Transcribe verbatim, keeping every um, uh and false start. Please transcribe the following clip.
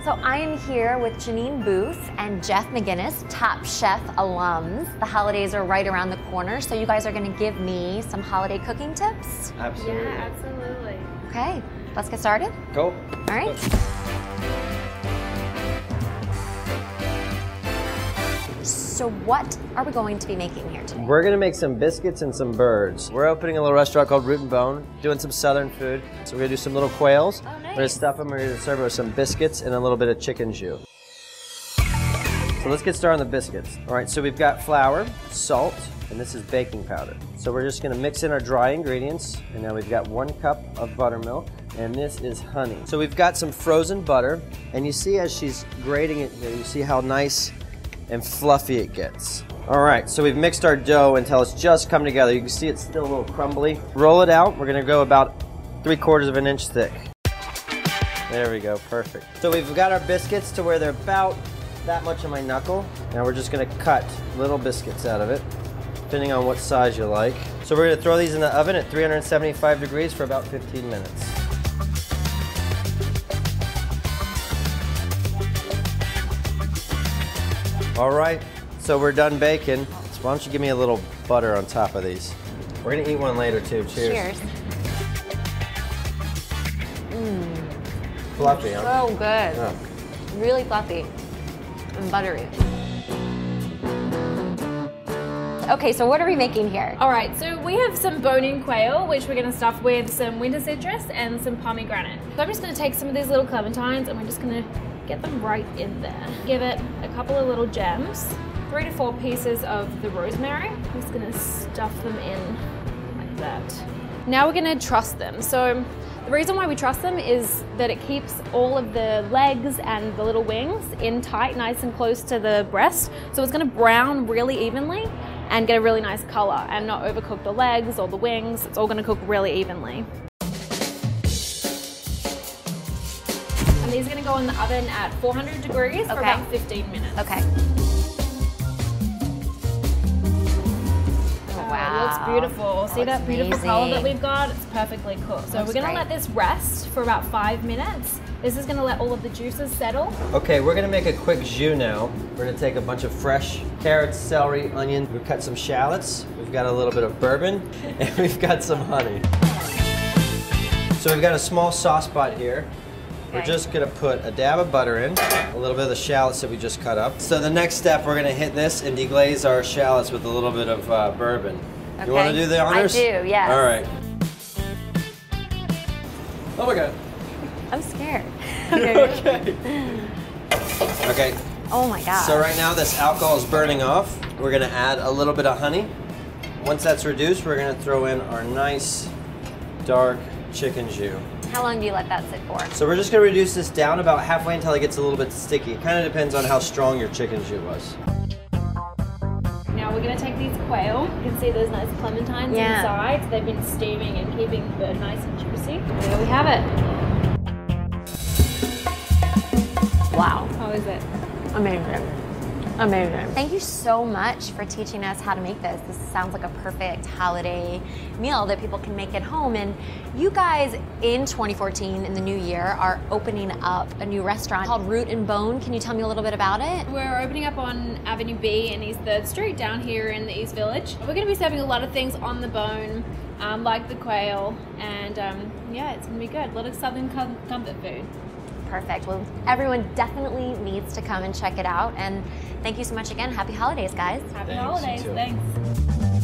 So I am here with Janine Booth and Jeff McInnis, Top Chef alums. The holidays are right around the corner, so you guys are gonna give me some holiday cooking tips? Absolutely. Yeah, absolutely. Okay, let's get started. Go. All right. Go. So what are we going to be making here today? We're gonna make some biscuits and some birds. We're opening a little restaurant called Root and Bone, doing some southern food. So we're gonna do some little quails. Oh, nice. We're gonna stuff them, we're gonna serve it with some biscuits and a little bit of chicken jus. So let's get started on the biscuits. All right, so we've got flour, salt, and this is baking powder. So we're just gonna mix in our dry ingredients, and now we've got one cup of buttermilk, and this is honey. So we've got some frozen butter, and you see as she's grating it here, you see how nice and fluffy it gets. All right, so we've mixed our dough until it's just come together. You can see it's still a little crumbly. Roll it out. We're gonna go about three quarters of an inch thick. There we go, perfect. So we've got our biscuits to where they're about that much of my knuckle. Now we're just gonna cut little biscuits out of it, depending on what size you like. So we're gonna throw these in the oven at three hundred seventy-five degrees for about fifteen minutes. All right, so we're done baking. So why don't you give me a little butter on top of these? We're gonna eat one later too. Cheers. Cheers. Mmm. Fluffy, huh? So good. Yeah. Really fluffy and buttery. Okay, so what are we making here? All right, so we have some bone-in quail, which we're gonna stuff with some winter citrus and some pomegranate. So I'm just gonna take some of these little clementines and we're just gonna get them right in there. Give it a couple of little gems, three to four pieces of the rosemary. I'm just gonna stuff them in like that. Now we're gonna truss them. So the reason why we truss them is that it keeps all of the legs and the little wings in tight, nice and close to the breast. So it's gonna brown really evenly and get a really nice color and not overcook the legs or the wings. It's all gonna cook really evenly. And these are gonna go in the oven at four hundred degrees for Okay. about fifteen minutes. Okay. Oh, Wow. it looks beautiful. See looks that beautiful amazing. color that we've got? It's perfectly cooked. So Looks we're gonna great. let this rest for about five minutes. This is gonna let all of the juices settle. Okay, we're gonna make a quick jus now. We're gonna take a bunch of fresh carrots, celery, onion. We've cut some shallots. We've got a little bit of bourbon, and we've got some honey. So we've got a small sauce pot here. We're Okay. just gonna put a dab of butter in, a little bit of the shallots that we just cut up. So the next step, we're gonna hit this and deglaze our shallots with a little bit of uh, bourbon. Okay. You wanna do the honors? I do, yes. All right. Oh my God. I'm scared. Okay. Okay. Oh my God. So right now this alcohol is burning off. We're gonna add a little bit of honey. Once that's reduced, we're gonna throw in our nice dark chicken jus. How long do you let that sit for? So we're just gonna reduce this down about halfway until it gets a little bit sticky. It kind of depends on how strong your chicken jus was. Now we're gonna take these quail. You can see those nice clementines Yeah. inside. They've been steaming and keeping the nice and juicy. There we have it. Wow. How is it? Amazing. Amazing. Thank you so much for teaching us how to make this. This sounds like a perfect holiday meal that people can make at home. And you guys in twenty fourteen, in the new year, are opening up a new restaurant called Root and Bone. Can you tell me a little bit about it? We're opening up on Avenue B in East third Street down here in the East Village. We're gonna be serving a lot of things on the bone, um, like the quail, and um, yeah, it's gonna be good. A lot of Southern com comfort food. Perfect. Well, everyone definitely needs to come and check it out. And thank you so much again. Happy holidays, guys. Happy Thanks, you holidays, too. thanks.